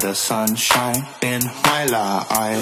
the sunshine in my life.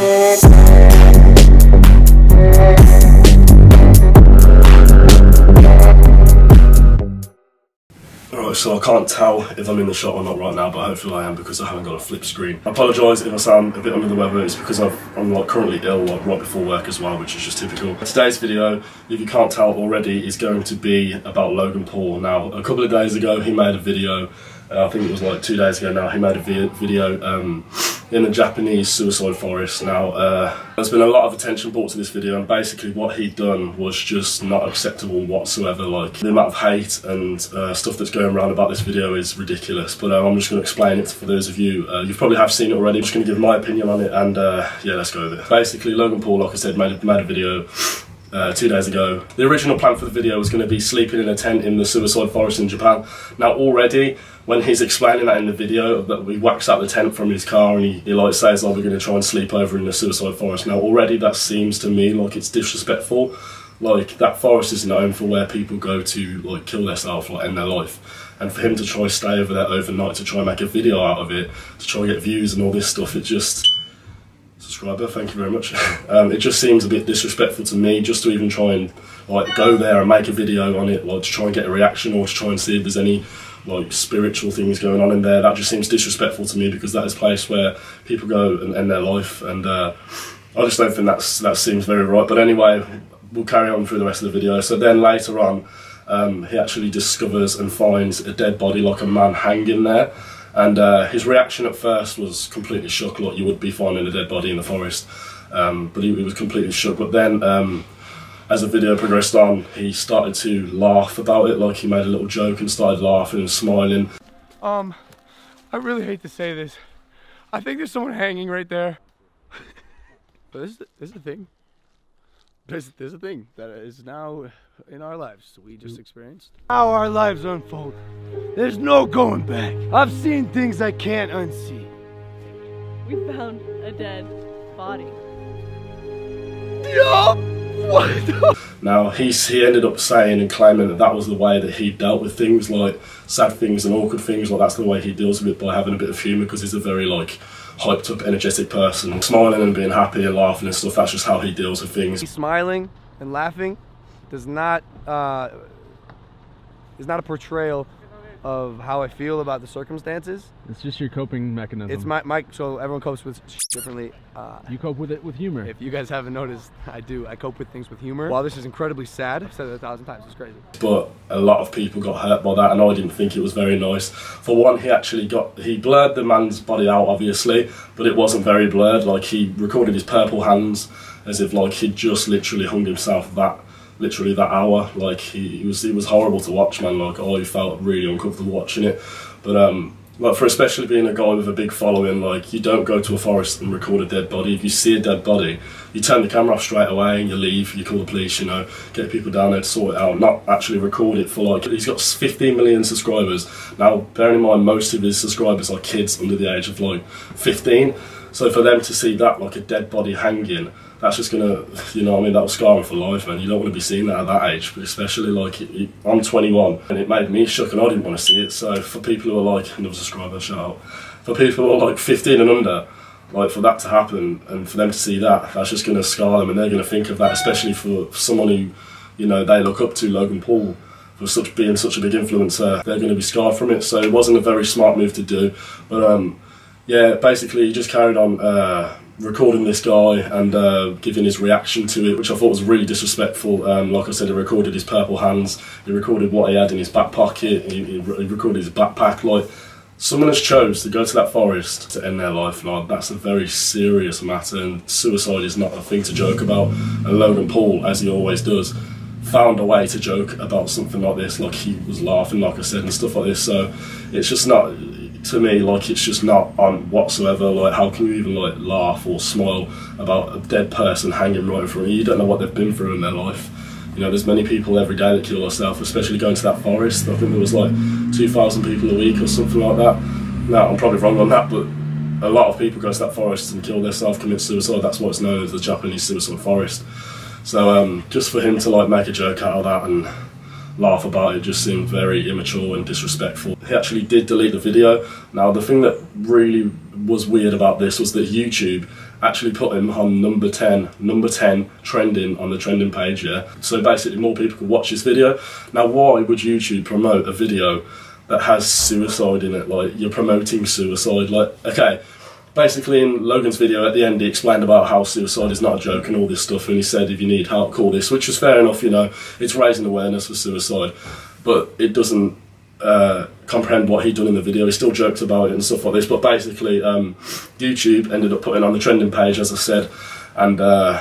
Alright, so I can't tell if I'm in the shot or not right now, but hopefully I am because I haven't got a flip screen. I apologise if I sound a bit under the weather. It's because I'm like currently ill, like right before work as well, which is just typical. Today's video, if you can't tell already, is going to be about Logan Paul. Now, a couple of days ago he made a video, I think it was like 2 days ago now, he made a video in the Japanese suicide forest. Now, there's been a lot of attention brought to this video, and basically what he'd done was just not acceptable whatsoever. Like, the amount of hate and stuff that's going around about this video is ridiculous, but I'm just going to explain it for those of you. You probably have seen it already. I'm just going to give my opinion on it, and yeah, let's go with it. Basically, Logan Paul, like I said, made a video 2 days ago. The original plan for the video was going to be sleeping in a tent in the suicide forest in Japan. Now already, when he's explaining that in the video, that he whacks out the tent from his car and he like says, oh, we're going to try and sleep over in the suicide forest. Now already that seems to me like it's disrespectful. Like, that forest is known for where people go to like kill themselves, like end their life. And for him to try stay over there overnight to try and make a video out of it, to try and get views and all this stuff, it just... Subscriber, thank you very much. It just seems a bit disrespectful to me just to even try and like go there and make a video on it, like to try and get a reaction or to try and see if there's any like spiritual things going on in there. That just seems disrespectful to me because that is a place where people go and end their life, and I just don't think that seems very right. But anyway, we'll carry on through the rest of the video. So then later on, he actually discovers and finds a dead body, like a man hanging there. And his reaction at first was completely shook, like you would be finding a dead body in the forest. But he was completely shook. But then, as the video progressed on, he started to laugh about it, like he made a little joke and started laughing and smiling. I really hate to say this. I think there's someone hanging right there. But this is a thing. There's a thing that is now in our lives we just experienced. How our lives unfold. There's no going back. I've seen things I can't unsee. We found a dead body. Yup! What? Now, he ended up saying and claiming that that was the way that he dealt with things, like sad things and awkward things, like that's the way he deals with it, by having a bit of humour, because he's a very like hyped up, energetic person. Smiling and being happy and laughing and stuff, that's just how he deals with things. Smiling and laughing is not a portrayal of how I feel about the circumstances. It's just your coping mechanism. It's my so everyone copes with differently. You cope with it with humor. If you guys haven't noticed, I do. I cope with things with humor. While this is incredibly sad, I've said it 1,000 times, it's crazy. But a lot of people got hurt by that, and I didn't think it was very nice. For one, he blurred the man's body out, obviously, but it wasn't very blurred. Like, he recorded his purple hands as if like he'd just literally hung himself that hour. Like, it was horrible to watch, man. Like, I felt really uncomfortable watching it. But like, for especially being a guy with a big following, like, you don't go to a forest and record a dead body. If you see a dead body, you turn the camera off straight away and you leave. You call the police, you know, get people down there to sort it out, not actually record it for like... He's got 15 million subscribers. Now, bearing in mind, most of his subscribers are kids under the age of like 15. So for them to see that, like a dead body hanging, that's just gonna, you know what I mean, that'll scar him for life, man. You don't want to be seeing that at that age, but especially like, I'm 21, and it made me shook and I didn't want to see it. So for people who are like, another subscriber, shout out, for people who are like 15 and under, like, for that to happen and for them to see that, that's just gonna scar them, and they're gonna think of that, especially for someone who, you know, they look up to, Logan Paul, for being such a big influencer. They're gonna be scarred from it. So it wasn't a very smart move to do, but yeah, basically he just carried on recording this guy and giving his reaction to it, which I thought was really disrespectful. Like I said, he recorded his purple hands, he recorded what he had in his back pocket, he recorded his backpack. Like, someone has chose to go to that forest to end their life. Like, that's a very serious matter, and suicide is not a thing to joke about. And Logan Paul, as he always does, found a way to joke about something like this. Like, he was laughing, like I said, and stuff like this. So it's just not, to me, like, it's just not on whatsoever. Like, how can you even like laugh or smile about a dead person hanging right in front of you? You don't know what they've been through in their life. You know, there's many people every day that kill themselves, especially going to that forest. I think there was like 2,000 people a week or something like that. Now, I'm probably wrong on that, but a lot of people go to that forest and kill themselves, commit suicide. That's what's known as the Japanese suicide forest. So just for him to like make a joke out of that and laugh about it just seemed very immature and disrespectful. He actually did delete the video. Now, the thing that really was weird about this was that YouTube actually put him on number 10 trending on the trending page, yeah? So basically more people could watch this video. Now why would YouTube promote a video that has suicide in it? Like, you're promoting suicide. Like, okay, basically in Logan's video at the end he explained about how suicide is not a joke and all this stuff, and he said if you need help call this, which is fair enough, you know, it's raising awareness for suicide, but it doesn't comprehend what he'd done in the video. He still jokes about it and stuff like this, but basically YouTube ended up putting on the trending page, as I said, and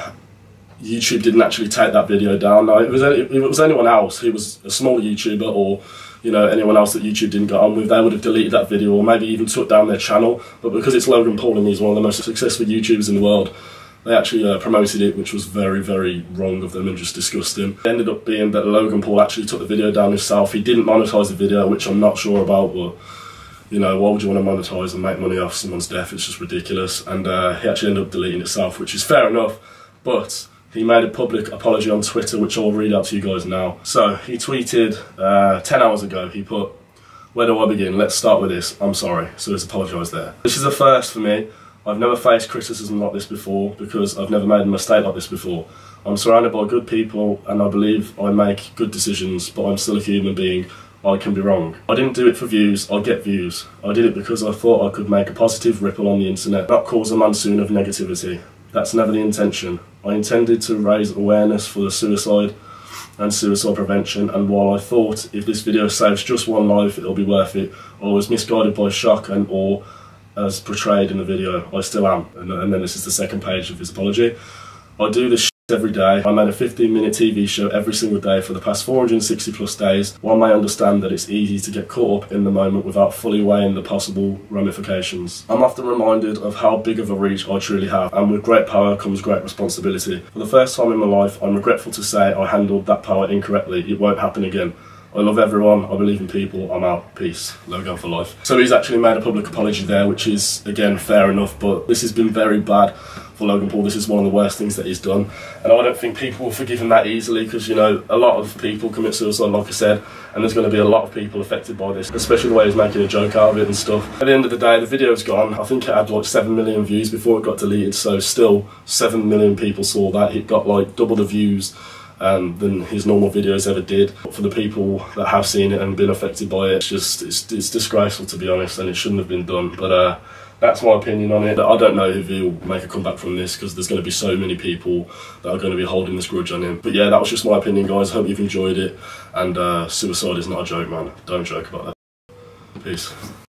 YouTube didn't actually take that video down. Now, if it was anyone else who was a small YouTuber, or you know, anyone else that YouTube didn't get on with, they would have deleted that video or maybe even took down their channel. But because it's Logan Paul and he's one of the most successful YouTubers in the world, they actually promoted it, which was very, very wrong of them and just disgusting. It ended up being that Logan Paul actually took the video down himself. He didn't monetize the video, which I'm not sure about, but you know, why would you want to monetize and make money off someone's death? It's just ridiculous. And he actually ended up deleting it himself, which is fair enough, but he made a public apology on Twitter, which I'll read out to you guys now. So he tweeted 10 hours ago, he put, "Where do I begin? Let's start with this. I'm sorry." So he's apologised there. This is a first for me. I've never faced criticism like this before because I've never made a mistake like this before. I'm surrounded by good people and I believe I make good decisions, but I'm still a human being. I can be wrong. I didn't do it for views, I get views. I did it because I thought I could make a positive ripple on the internet, not cause a monsoon of negativity. That's never the intention. I intended to raise awareness for the suicide and suicide prevention, and while I thought if this video saves just one life it'll be worth it, I was misguided by shock and awe as portrayed in the video. I still am. And then this is the second page of his apology. I do this every day. I made a 15-minute TV show every single day for the past 460 plus days. One may understand that it's easy to get caught up in the moment without fully weighing the possible ramifications. I'm often reminded of how big of a reach I truly have, and with great power comes great responsibility. For the first time in my life, I'm regretful to say I handled that power incorrectly. It won't happen again. I love everyone, I believe in people, I'm out. Peace. Logan for life. So he's actually made a public apology there, which is, again, fair enough, but this has been very bad for Logan Paul. This is one of the worst things that he's done, and I don't think people will forgive him that easily, because, you know, a lot of people commit suicide, like I said, and there's going to be a lot of people affected by this, especially the way he's making a joke out of it and stuff. At the end of the day, the video's gone. I think it had like 7 million views before it got deleted, so still 7 million people saw that. It got like double the views than his normal videos ever did. But for the people that have seen it and been affected by it, it's disgraceful, to be honest, and it shouldn't have been done. But that's my opinion on it. I don't know if he'll make a comeback from this, because there's going to be so many people that are going to be holding this grudge on him. But yeah, that was just my opinion, guys. Hope you've enjoyed it, and suicide is not a joke, man. Don't joke about that. Peace.